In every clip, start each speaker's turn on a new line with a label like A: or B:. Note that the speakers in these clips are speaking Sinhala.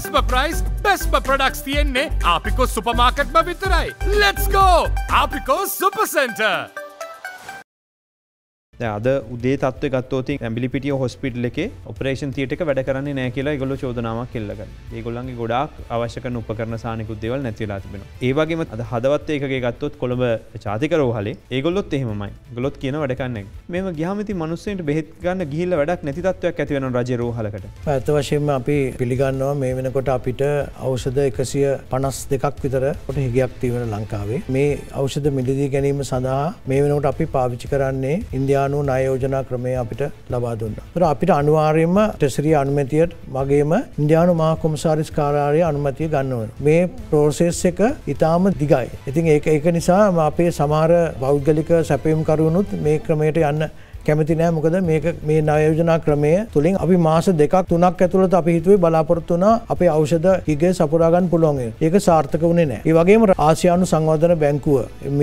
A: best price, best products තියන්නේ Apiko supermarket ම විතරයි. Let's go! Apiko Super Center.
B: අද උදේ තත්ත්වය ගත්තොත් ඇඹිලිපිටිය හොස්පිටල් එකේ ඔපරේෂන් තියටර් එක වැඩ කරන්නේ නැහැ කියලා ඒගොල්ලෝ චෝදනාවක් එල්ල කරනවා. ඒගොල්ලන්ගේ ගොඩාක් අවශ්‍ය කරන උපකරණ සානිකුත් දේවල් නැති වෙලා තිබෙනවා. ඒ වගේම අද හදවත් ඒකකේ ගත්තොත් කොළඹ ජාතික රෝහලේ ඒගොල්ලොත් එහෙමමයි. ඒගොල්ලොත් කියන වැඩ කන්නේ. මේව ගියාම ඉතින් මිනිස්සුන්ට බෙහෙත් ගන්න ගිහිල්ලා වැඩක් නැති තත්ත්වයක් ඇති වෙනවා රජයේ රෝහලකට.
C: ඇත්ත වශයෙන්ම අපි පිළිගන්නවා මේ වෙනකොට අපිට ඖෂධ 152ක් විතර කොට හිගයක් තියෙන ලංකාවේ. මේ ඖෂධ මිලදී ගැනීම සඳහා මේ වෙනකොට අපි පාවිච්චි කරන්නේ ඉන්දියානු ණය යෝජනා ක්‍රමය අපිට ලබා දුන්නා. ඒතර අපිට අනිවාර්යයෙන්ම ටෙසරිය අනුමැතියට වගේම ඉන්දියානු මහා කොමසාරිස් කාර්යාලයේ අනුමැතිය ගන්න ඕන. මේ ප්‍රොසෙස් එක ඊටාම දිගයි. ඉතින් ඒක නිසා අපේ සමහර පෞද්ගලික සැපයුම් කරුවනුත් මේ ක්‍රමයට යන්න කැමති නෑ. මොකද මේ ණය යෝජනා ක්‍රමය තුලින් අපි මාස 2ක් 3ක් ඇතුළත අපි හිතුවේ බලාපොරොත්තු වුණා අපේ ඖෂධ හිගේ සපුරා ගන්න පුළුවන්. ඒක සාර්ථක වුණේ නෑ. ඒ වගේම ආසියානු සංවර්ධන බැංකුව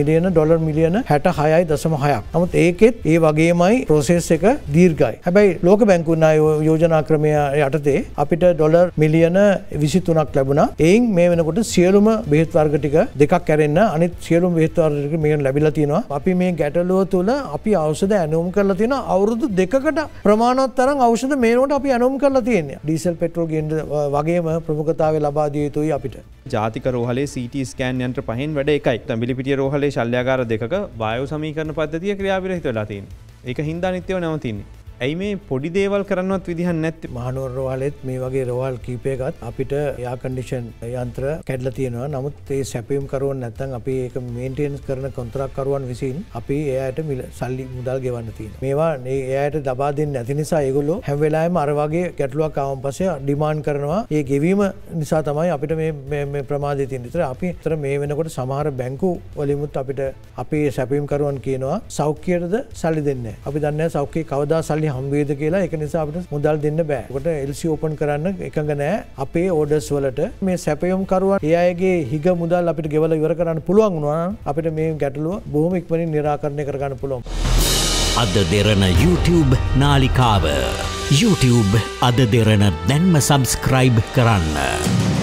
C: $1 මිලියන 66.6ක්. නමුත් ඒකෙත් ඒ වගේමයි ප්‍රොසෙස් එක දීර්ඝයි. හැබැයි ලෝක බැංකුව ණය යෝජනා ක්‍රමය යටතේ අපිට $1 මිලියන 23ක් ලැබුණා. එයින් මේ වෙනකොට සියලුම බෙහෙත් වර්ග ටික දෙකක් ඇරෙන්න අනිත් සියලුම බෙහෙත් වර්ග ටික මේකට ලැබිලා තියෙනවා. අපි මේ ගැටලුව තුල අපි ඖෂධ ඇනුම් කරලා තියෙන අවුරුදු 2කට ප්‍රමාණවත් තරම් ඖෂධ මේනොට අපි අනුමත කරලා තියෙනවා. ඩීසල් පෙට්‍රෝල් ගේන්න වගේම ප්‍රමුඛතාවය ලබා දිය යුතුයි අපිට.
B: ජාතික රෝහලේ CT ස්කෑන් යන්ත්‍ර පහෙන් වැඩ එකයි. ඇඹිලිපිටිය රෝහලේ ශල්‍යාගාර දෙකක වායු සමීකරණ පද්ධතිය ක්‍රියාවිරහිත වෙලා තියෙනවා. ඒක හින්දා නිත්‍යව නැවතින්නේ. ඇයි මේ පොඩි දේවල් කරන්නවත් විදිහක් නැත්තේ?
C: මහනුවර රෝහලෙත් මේ වගේ රෝහල් කීපයකත් අපිට එයා කන්ඩිෂන් යන්ත්‍ර කැඩලා තියෙනවා. නමුත් ඒ සැපයුම් කරුවන් නැත්නම් අපි ඒක මේන්ටේනන්ස් කරන කොන්ත්‍රාත් කරුවන් විසින් අපි එයාට සල්ලි මුදල් ගෙවන්න තියෙනවා. මේවා එයාට දබා දෙන්නේ නැති නිසා ඒගොල්ලෝ හැම වෙලාවෙම අර වගේ ගැටලුවක් ආවම පස්සේ ඩිමාන්ඩ් කරනවා. ඒ ගෙවීම නිසා තමයි අපිට මේ ප්‍රමාදය තියෙන්නේ. ඒතර අපි අතර මේ වෙනකොට සමහර බැංකු වලිමුත් අපිට අපේ සැපයුම් කරුවන් කියනවා සෞඛ්‍යයටද සල්ලි දෙන්නේ නැහැ. අපි දන්නේ නැහැ සෞඛ්‍යය කවදා සල්ලි හම්බෙයිද කියලා. ඒක නිසා අපිට මුදල් දෙන්න බෑ. ඒකට LC ඕපන් කරන්න එකඟ නැහැ. අපේ ඕඩර්ස් වලට මේ සැපයුම් කරුවන් ඒ අයගේ හිග මුදල් අපිට ගෙවලා ඉවර කරන්න පුළුවන් වුණා නම් අපිට මේ ගැටලුව බොහොම ඉක්මනින් निराකරණය කරගන්න පුළුවන්.
D: අද දෙරණ YouTube නාලිකාව YouTube අද දෙරණ දැන්ම subscribe කරන්න.